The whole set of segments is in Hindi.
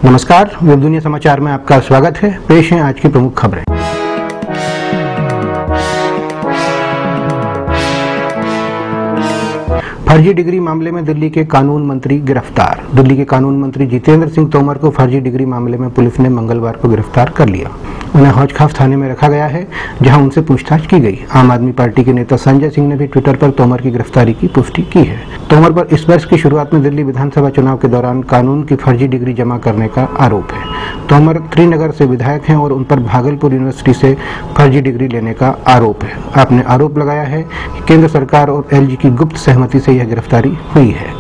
नमस्कार, वेब दुनिया समाचार में आपका स्वागत है। पेश हैं आज की प्रमुख खबरें। फर्जी डिग्री मामले में दिल्ली के कानून मंत्री गिरफ्तार। दिल्ली के कानून मंत्री जितेंद्र सिंह तोमर को फर्जी डिग्री मामले में पुलिस ने मंगलवार को गिरफ्तार कर लिया। उन्हें हौज खास थाने में रखा गया है, जहां उनसे पूछताछ की गई। आम आदमी पार्टी के नेता संजय सिंह ने भी ट्विटर पर तोमर की गिरफ्तारी की पुष्टि की है। तोमर पर इस वर्ष की शुरुआत में दिल्ली विधानसभा चुनाव के दौरान कानून की फर्जी डिग्री जमा करने का आरोप है। तोमर त्रिनगर से विधायक हैं और उन पर भागलपुर यूनिवर्सिटी से फर्जी डिग्री लेने का आरोप है। आपने आरोप लगाया है कि केंद्र सरकार और एलजी की गुप्त सहमति से यह गिरफ्तारी हुई है।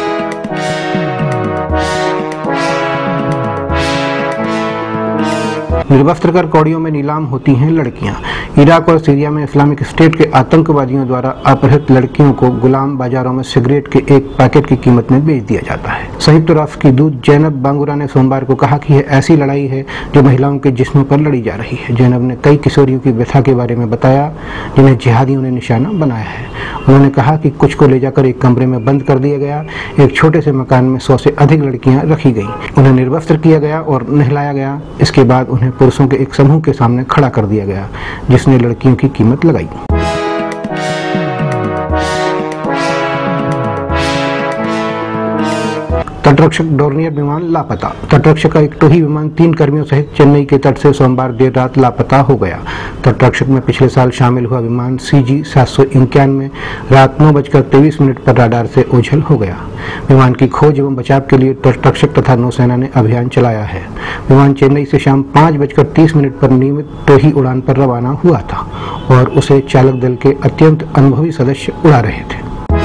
निर्वस्त्र कर कौड़ियों में नीलाम होती हैं लड़कियां। इराक और सीरिया में इस्लामिक स्टेट के आतंकवादियों द्वारा अपहृत लड़कियों को गुलाम बाजारों में सिगरेट के एक पैकेट की कीमत में बेच दिया जाता है। संयुक्त राष्ट्र की दूत जैनब बांगुरा ने सोमवार को कहा कि यह ऐसी लड़ाई है जो महिलाओं के जिस्म पर लड़ी जा रही है। जैनब ने कई किशोरियों की व्यथा के बारे में बताया जिन्हें जिहादियों ने निशाना बनाया है। उन्होंने कहा कि कुछ को ले जाकर एक कमरे में बंद कर दिया गया। एक छोटे से मकान में 100 से अधिक लड़कियां रखी गईं। उन्हें निर्वस्त्र किया गया और नहलाया गया। इसके बाद उन्हें पुरुषों के एक समूह के सामने खड़ा कर दिया गया, जिसने लड़कियों की कीमत लगाई। तटरक्षक डोर्नियर विमान लापता। तटरक्षक का एक टोही विमान 3 कर्मियों सहित चेन्नई के तट से सोमवार देर रात लापता हो गया। तटरक्षक में पिछले साल शामिल हुआ विमान CG 791 रात 9:23 पर राडार से ओझल हो गया। विमान की खोज एवं बचाव के लिए तटरक्षक तथा नौसेना ने अभियान चलाया है। विमान चेन्नई से शाम 5:30 पर नियमित टोही उड़ान पर रवाना हुआ था और उसे चालक दल के अत्यंत अनुभवी सदस्य उड़ा रहे थे।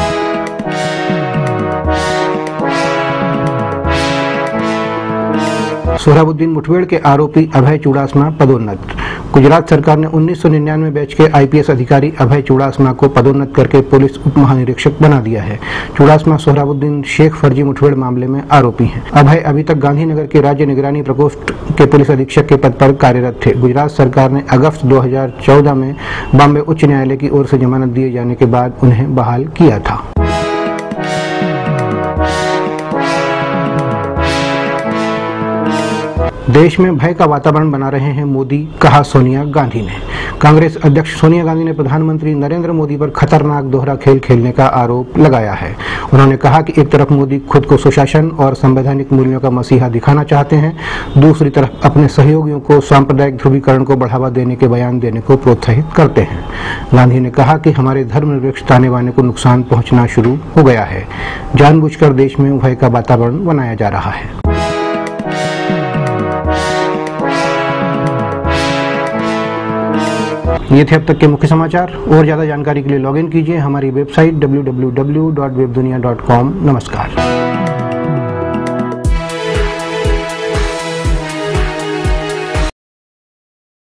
सोहराबुद्दीन मुठभेड़ के आरोपी अभय चुड़ासमा पदोन्नत। गुजरात सरकार ने 1999 बैच के IPS अधिकारी अभय चुड़ासमा को पदोन्नत करके पुलिस उप महानिरीक्षक बना दिया है। चुड़ासमा सोहराबुद्दीन शेख फर्जी मुठभेड़ मामले में आरोपी हैं। अभय अभी तक गांधीनगर के राज्य निगरानी प्रकोष्ठ के पुलिस अधीक्षक के पद पर कार्यरत थे। गुजरात सरकार ने अगस्त 2014 में बॉम्बे उच्च न्यायालय की ओर से जमानत दिए जाने के बाद उन्हें बहाल किया था। देश में भय का वातावरण बना रहे हैं मोदी, कहा सोनिया गांधी ने। कांग्रेस अध्यक्ष सोनिया गांधी ने प्रधानमंत्री नरेंद्र मोदी पर खतरनाक दोहरा खेल खेलने का आरोप लगाया है। उन्होंने कहा कि एक तरफ मोदी खुद को सुशासन और संवैधानिक मूल्यों का मसीहा दिखाना चाहते हैं, दूसरी तरफ अपने सहयोगियों को सांप्रदायिक ध्रुवीकरण को बढ़ावा देने के बयान देने को प्रोत्साहित करते हैं। गांधी ने कहा कि हमारे धर्मनिरपेक्ष ताने बाने को नुकसान पहुंचना शुरू हो गया है। जानबूझकर देश में भय का वातावरण बनाया जा रहा है। ये थे अब तक के मुख्य समाचार। और ज्यादा जानकारी के लिए लॉगिन कीजिए हमारी वेबसाइट www.webdunia.com। नमस्कार।